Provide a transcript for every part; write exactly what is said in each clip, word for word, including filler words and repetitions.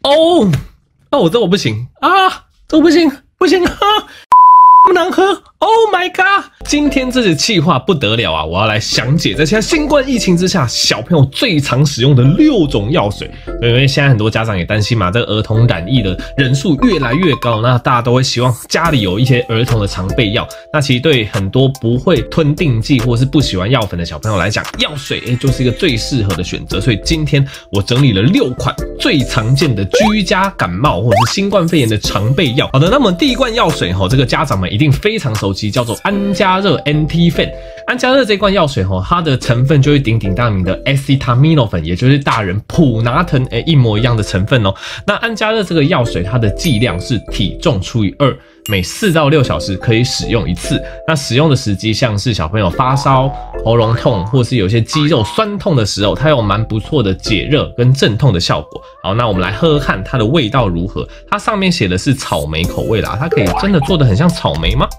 哦，那我这我不行啊，这我不行，不行啊，那么难喝 ！Oh my god！ 今天这次企划不得了啊！我要来详解在现在新冠疫情之下，小朋友最常使用的六种药水。因为现在很多家长也担心嘛，这个儿童染疫的人数越来越高，那大家都会希望家里有一些儿童的常备药。那其实对很多不会吞定剂或是不喜欢药粉的小朋友来讲，药水哎就是一个最适合的选择。所以今天我整理了六款最常见的居家感冒或者是新冠肺炎的常备药。好的，那么第一罐药水哈，这个家长们一定非常熟悉，叫做安佳热 Anti-Fan。安佳热这罐药水哈，它的成分就是鼎鼎大名的 acetaminophen， 也就是大人普拿疼哎一模一样的成分哦。那安佳热这个药水，它的剂量是体重除以二，每四到六小时可以使用一次。那使用的时机像是小朋友发烧、喉咙痛，或是有些肌肉酸痛的时候，它有蛮不错的解热跟镇痛的效果。好，那我们来喝喝看它的味道如何。它上面写的是草莓口味啦，它可以真的做得很像草莓吗？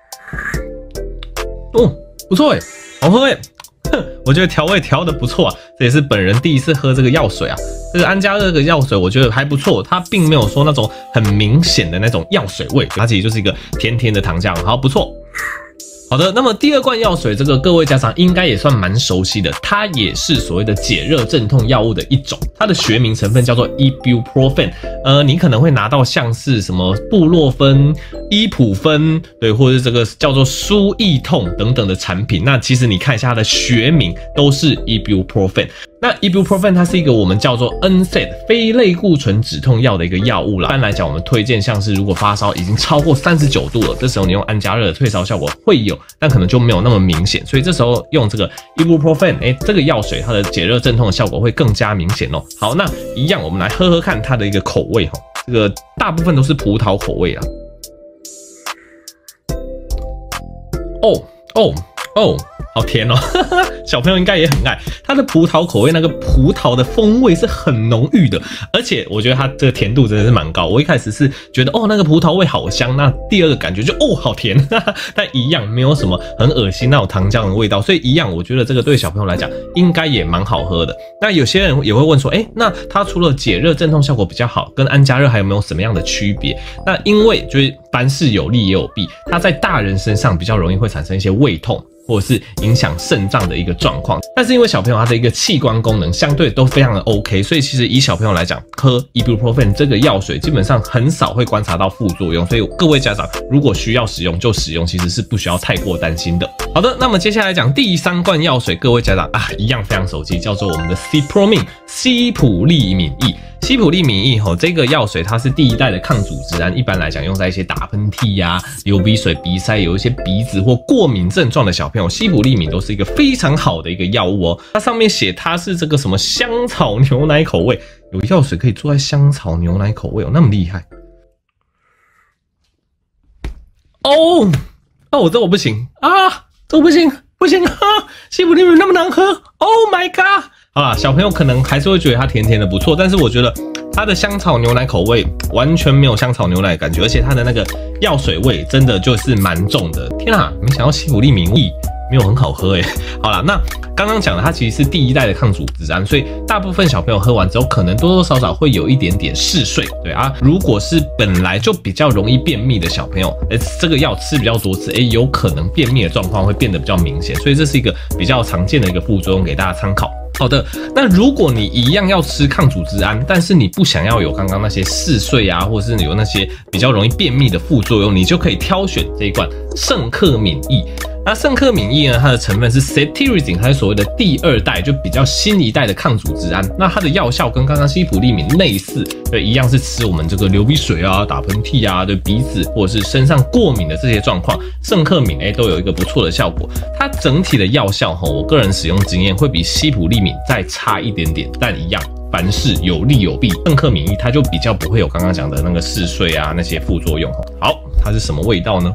哦，不错哎，好喝哎，哼，我觉得调味调得不错啊，这也是本人第一次喝这个药水啊。这个安佳热这个药水，我觉得还不错，它并没有说那种很明显的那种药水味，它其实就是一个甜甜的糖浆，好不错。好的，那么第二罐药水，这个各位家长应该也算蛮熟悉的，它也是所谓的解热镇痛药物的一种，它的学名成分叫做 Ibuprofen， 呃，你可能会拿到像是什么布洛芬、伊普芬，对，或者是这个叫做舒益痛等等的产品，那其实你看一下它的学名都是 Ibuprofen。那 Ibuprofen 它是一个我们叫做 N SAID 非类固醇止痛药的一个药物啦。一般来讲，我们推荐像是如果发烧已经超过三十九度了，这时候你用安佳热的退烧效果会有，但可能就没有那么明显，所以这时候用这个 Ibuprofen， 哎，这个药水它的解热镇痛的效果会更加明显哦。好，那一样我们来喝喝看它的一个口味哈，这个大部分都是葡萄口味啊。哦哦哦。好甜哦，小朋友应该也很爱。它的葡萄口味那个葡萄的风味是很浓郁的，而且我觉得它这个甜度真的是蛮高。我一开始是觉得哦那个葡萄味好香，那第二个感觉就哦好甜，但一样没有什么很恶心那种糖浆的味道，所以一样我觉得这个对小朋友来讲应该也蛮好喝的。那有些人也会问说，哎，那它除了解热镇痛效果比较好，跟安佳热还有没有什么样的区别？那因为就是凡事有利也有弊，它在大人身上比较容易会产生一些胃痛，或者是影响肾脏的一个状况，但是因为小朋友他的一个器官功能相对都非常的 OK， 所以其实以小朋友来讲，喝 Ibuprofen 这个药水基本上很少会观察到副作用，所以各位家长如果需要使用就使用，其实是不需要太过担心的。好的，那么接下来讲第三罐药水，各位家长啊一样非常熟悉，叫做我们的 Cipromin 西普利敏益。西普利敏益吼，这个药水它是第一代的抗组织胺，一般来讲用在一些打喷嚏呀、啊、流鼻水、鼻塞，有一些鼻子或过敏症状的小朋友，西普利敏都是一个非常好的一个药物哦。它上面写它是这个什么香草牛奶口味，有药水可以做在香草牛奶口味哦，那么厉害哦！那我这我不行啊，这我不行，不行啊！西普利敏那么难喝 ，Oh my god！好啦，小朋友可能还是会觉得它甜甜的不错，但是我觉得它的香草牛奶口味完全没有香草牛奶的感觉，而且它的那个药水味真的就是蛮重的。天啊，没想到西普利敏益没有很好喝诶。好啦，那刚刚讲的它其实是第一代的抗组织胺，所以大部分小朋友喝完之后，可能多多少少会有一点点嗜睡，对啊。如果是本来就比较容易便秘的小朋友，诶，这个药吃比较多次，诶，有可能便秘的状况会变得比较明显，所以这是一个比较常见的一个副作用，给大家参考。好的，那如果你一样要吃抗组织胺，但是你不想要有刚刚那些嗜睡啊，或者是有那些比较容易便秘的副作用，你就可以挑选这一罐圣克敏益。那圣克敏益呢，它的成分是 cetirizine， 它是所谓的第二代，就比较新一代的抗组织胺。那它的药效跟刚刚西普利敏类似，对，一样是吃我们这个流鼻水啊、打喷嚏啊、对鼻子或者是身上过敏的这些状况，圣克敏哎都有一个不错的效果。它整体的药效哈，我个人使用经验会比西普利敏再差一点点，但一样。凡事有利有弊，圣克敏益它就比较不会有刚刚讲的那个嗜睡啊那些副作用。好，它是什么味道呢？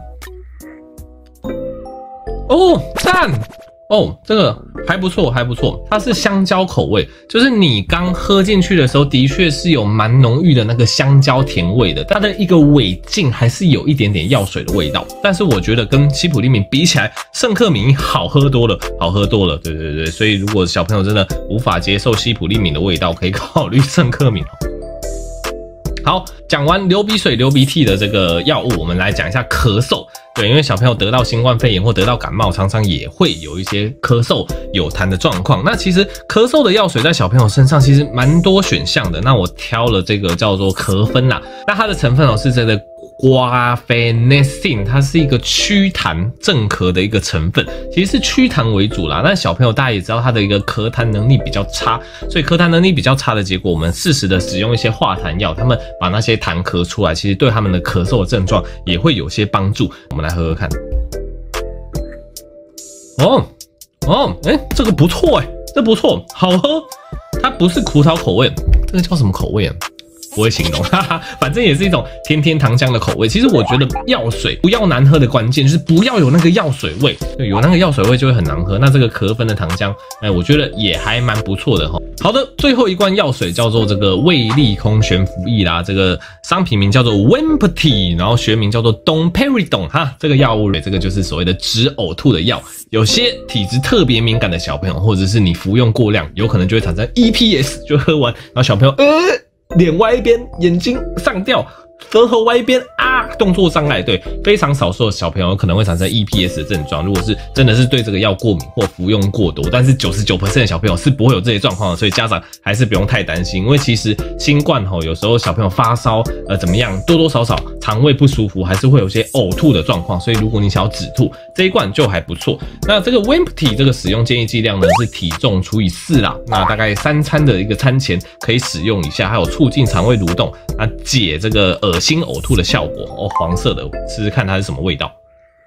哦，赞！哦，这个还不错，还不错，它是香蕉口味，就是你刚喝进去的时候，的确是有蛮浓郁的那个香蕉甜味的，它的一个尾劲还是有一点点药水的味道，但是我觉得跟西普利敏比起来，圣克敏益好喝多了，好喝多了，对对对，所以如果小朋友真的无法接受西普利敏的味道，可以考虑圣克敏。 好，讲完流鼻水、流鼻涕的这个药物，我们来讲一下咳嗽。对，因为小朋友得到新冠肺炎或得到感冒，常常也会有一些咳嗽、有痰的状况。那其实咳嗽的药水在小朋友身上其实蛮多选项的。那我挑了这个叫做咳芬啦，那它的成分哦是这个瓜非那辛，它是一个祛痰镇咳的一个成分，其实是祛痰为主啦。那小朋友大家也知道，他的一个咳痰能力比较差，所以咳痰能力比较差的结果，我们适时的使用一些化痰药，他们把那些痰咳出来，其实对他们的咳嗽的症状也会有些帮助。我们来喝喝看。哦哦，哎、欸，这个不错哎、欸，这不错，好喝。它不是葡萄口味，这个叫什么口味啊？不会形容，哈哈，反正也是一种甜甜糖浆的口味。其实我觉得药水不要难喝的关键就是不要有那个药水味，对，有那个药水味就会很难喝。那这个咳芬的糖浆，哎，我觉得也还蛮不错的哈。好的，最后一罐药水叫做这个胃利空悬浮液啦，这个商品名叫做 Wimpy， 然后学名叫做 Domperidone 哈，这个药物这个就是所谓的止呕吐的药。有些体质特别敏感的小朋友，或者是你服用过量，有可能就会产生 E P S， 就喝完然后小朋友呃。脸歪一边，眼睛上吊，舌头歪一边啊，动作障碍，对，非常少数的小朋友可能会产生 E P S 的症状。如果是真的是对这个药过敏或服用过多，但是 百分之九十九 的小朋友是不会有这些状况的，所以家长还是不用太担心。因为其实新冠吼，有时候小朋友发烧，呃，怎么样，多多少少肠胃不舒服，还是会有些呕吐的状况。所以如果你想要止吐，这一罐就还不错。那这个 Wimpy 这个使用建议剂量呢是体重除以四啦，那大概三餐的一个餐前可以使用一下，还有促进肠胃蠕动，那解这个恶心呕吐的效果哦。黄色的，试试看它是什么味道。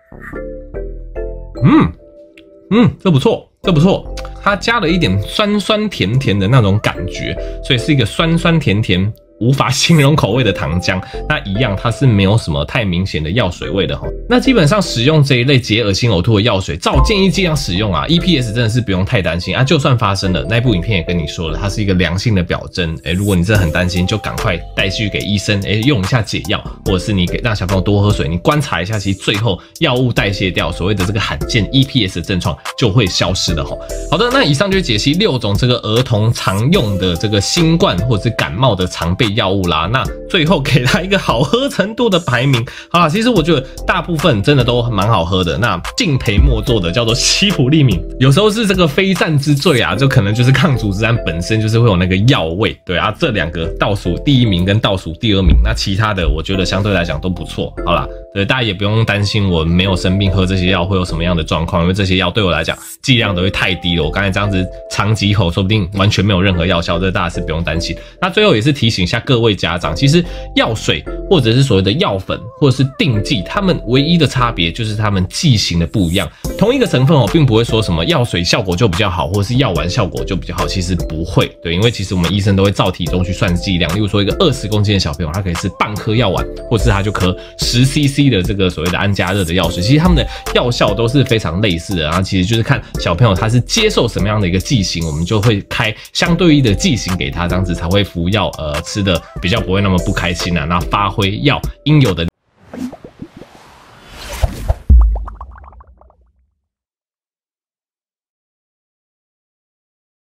嗯嗯，这不错，这不错，它加了一点酸酸甜甜的那种感觉，所以是一个酸酸甜甜无法形容口味的糖浆。那一样它是没有什么太明显的药水味的齁。那基本上使用这一类解恶心呕吐的药水，照建议剂量使用啊 ，E P S 真的是不用太担心啊。就算发生了，那部影片也跟你说了，它是一个良性的表征。哎、欸，如果你真的很担心，就赶快带去给医生，哎、欸，用一下解药，或者是你给让小朋友多喝水，你观察一下，其实最后药物代谢掉，所谓的这个罕见 E P S 的症状就会消失的齁。好的，那以上就是解析六种这个儿童常用的这个新冠或者是感冒的常备药物啦。那最后给它一个好喝程度的排名。好啦，其实我觉得大部分真的都蛮好喝的。那敬陪末座的叫做西普利敏，有时候是这个非战之罪啊，就可能就是抗组织胺本身就是会有那个药味。对啊，这两个倒数第一名跟倒数第二名，那其他的我觉得相对来讲都不错。好啦，对，大家也不用担心我没有生病喝这些药会有什么样的状况，因为这些药对我来讲剂量都会太低了。我刚才这样子长几口，说不定完全没有任何药效，这大家是不用担心。那最后也是提醒一下各位家长，其实药水或者是所谓的药粉或者是定剂，它们唯一的差别就是它们剂型的不一样。同一个成分哦，并不会说什么药水效果就比较好，或者是药丸效果就比较好，其实不会。对，因为其实我们医生都会照体重去算剂量。例如说一个二十公斤的小朋友，他可以吃半颗药丸，或是他就喝十 C C 的这个所谓的安加热的药水，其实他们的药效都是非常类似的。然后其实就是看小朋友他是接受什么样的一个剂型，我们就会开相对应的剂型给他，这样子才会服药，呃，吃的比较不会那么不开心啊，那发挥药应有的